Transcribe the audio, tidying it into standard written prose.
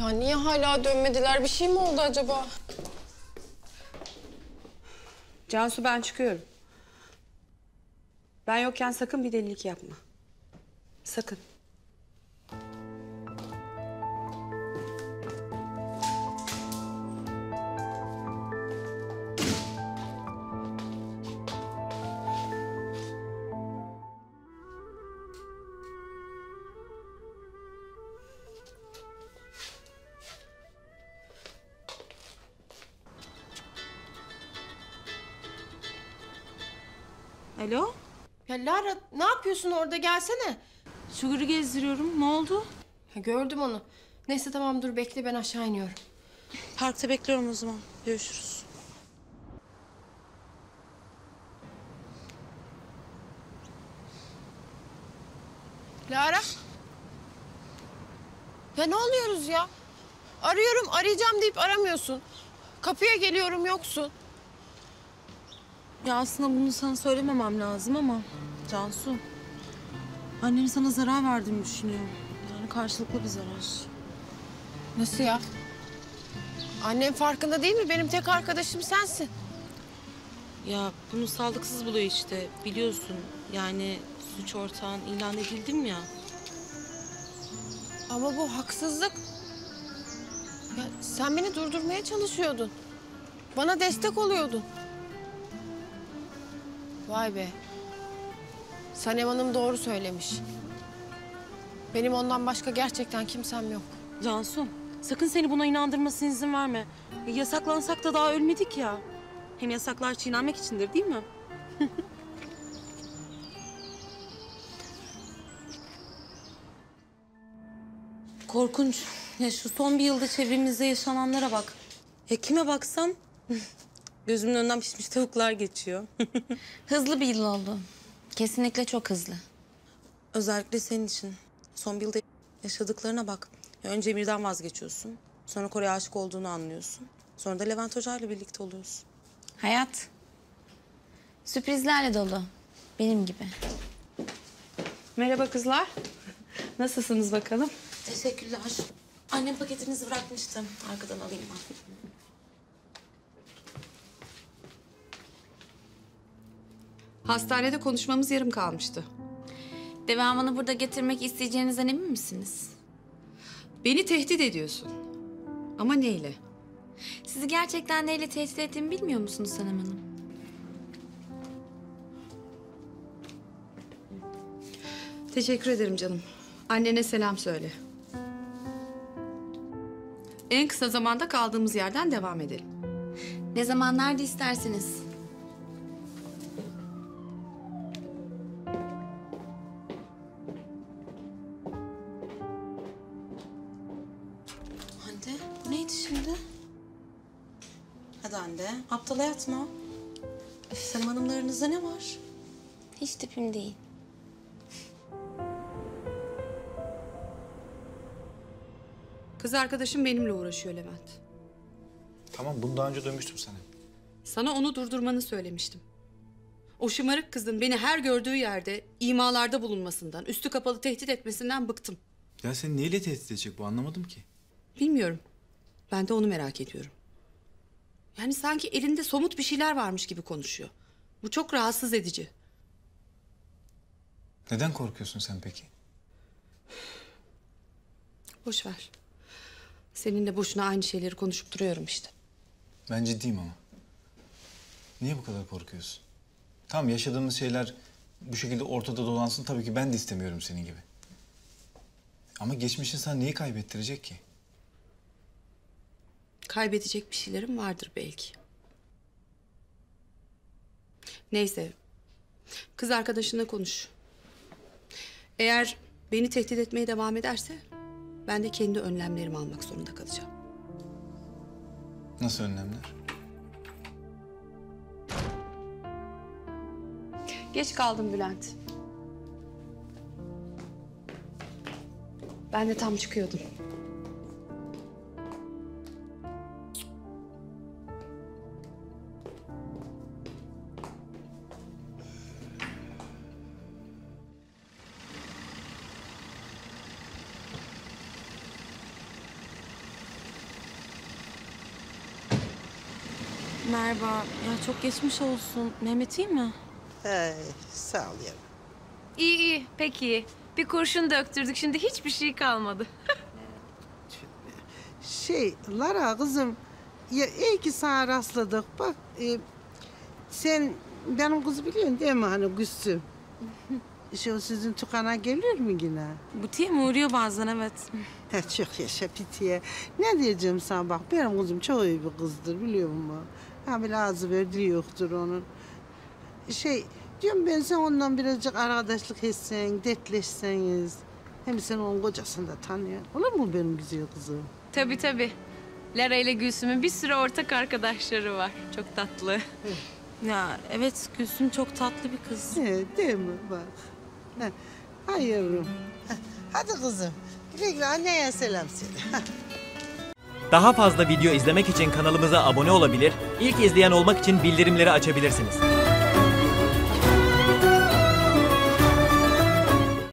Ya niye hala dönmediler? Bir şey mi oldu acaba? Cansu, ben çıkıyorum. Ben yokken sakın bir delilik yapma. Sakın. Alo? Ya Lara ne yapıyorsun orada? Gelsene. Sugar'ı gezdiriyorum. Ne oldu? Ya gördüm onu. Neyse tamam dur bekle ben aşağı iniyorum. Parkta bekliyorum o zaman. Görüşürüz. Lara. Ya ne oluyoruz ya? Arıyorum arayacağım deyip aramıyorsun. Kapıya geliyorum yoksun. Ya aslında bunu sana söylememem lazım ama Cansu, annem sana zarar verdiğini düşünüyor. Yani karşılıklı bir zarar. Nasıl ya? Annem farkında değil mi? Benim tek arkadaşım sensin. Ya bunu sağlıksız buluyor işte, biliyorsun. Yani suç ortağın ilan edildim ya. Ama bu haksızlık. Ya sen beni durdurmaya çalışıyordun. Bana destek oluyordun. Vay be. Sanem Hanım doğru söylemiş. Benim ondan başka gerçekten kimsem yok. Cansu, sakın seni buna inandırmasına izin verme. Yasaklansak da daha ölmedik ya. Hem yasaklar çiğnenmek içindir, değil mi? Korkunç. Ya şu son bir yılda çevremizde yaşananlara bak. Ya kime baksam gözümün önünden pişmiş tavuklar geçiyor. Hızlı bir yıl oldu. Kesinlikle çok hızlı. Özellikle senin için. Son bir yılda yaşadıklarına bak. Ya önce Emir'den vazgeçiyorsun. Sonra Kore'ye aşık olduğunu anlıyorsun. Sonra da Levent Hoca ile birlikte oluyorsun. Hayat sürprizlerle dolu. Benim gibi. Merhaba kızlar. Nasılsınız bakalım? Teşekkürler. Annem paketinizi bırakmıştım. Arkadan alayım ben. Hastanede konuşmamız yarım kalmıştı. Devamını burada getirmek isteyeceğinizden emin misiniz? Beni tehdit ediyorsun. Ama neyle? Sizi gerçekten neyle tehdit ettiğimi bilmiyor musunuz Sanem Hanım? Teşekkür ederim canım. Annene selam söyle. En kısa zamanda kaldığımız yerden devam edelim. Ne zaman nerede isterseniz. Hande, bu neydi şimdi? Hadi Hande, aptala yatma. Senin hanımlarınızda ne var? Hiç tipim değil. Kız arkadaşım benimle uğraşıyor Levent. Tamam, bunu daha önce duymuştum sana. Sana onu durdurmanı söylemiştim. O şımarık kızın beni her gördüğü yerde imalarda bulunmasından, üstü kapalı tehdit etmesinden bıktım. Ya seni neyle tehdit edecek bu, anlamadım ki. Bilmiyorum. Ben de onu merak ediyorum. Yani sanki elinde somut bir şeyler varmış gibi konuşuyor. Bu çok rahatsız edici. Neden korkuyorsun sen peki? Boş ver. Seninle boşuna aynı şeyleri konuşup duruyorum işte. Ben ciddiyim ama. Niye bu kadar korkuyorsun? Tamam, yaşadığımız şeyler bu şekilde ortada dolansın, tabii ki ben de istemiyorum senin gibi. Ama geçmişin sana neyi kaybettirecek ki? Kaybedecek bir şeylerim vardır belki. Neyse. Kız arkadaşınla konuş. Eğer beni tehdit etmeye devam ederse ben de kendi önlemlerimi almak zorunda kalacağım. Nasıl önlemler? Geç kaldım Bülent. Ben de tam çıkıyordum. Merhaba. Ya çok geçmiş olsun. Mehmet iyi mi? Sağ ol yavrum. İyi iyi, peki iyi. Bir kurşun döktürdük, şimdi hiçbir şey kalmadı. Lara kızım, ya iyi ki sana rastladık. Bak, sen benim kızı biliyorsun değil mi hani Gülsüm? O sizin tukana geliyor mu yine? Butiğe mi uğruyor bazen, evet. Çok yaşa pitiye. Ne diyeceğim sana bak, benim kızım çok iyi bir kızdır biliyor musun? Ha bir ağzı verdiği yoktur onun. Diyorum ben sen ondan birazcık arkadaşlık etsen, dertleşseniz. Hem sen onun kocasını da tanıyorsun. Olur mu benim güzel kızım? Tabii tabii. Lara ile Gülsüm'ün bir sürü ortak arkadaşları var. Çok tatlı. Ya evet, Gülsüm çok tatlı bir kız. Değil mi bak? Hay yavrum. Hadi kızım. Güle güle anneye selam söyle. Daha fazla video izlemek için kanalımıza abone olabilir, ilk izleyen olmak için bildirimleri açabilirsiniz.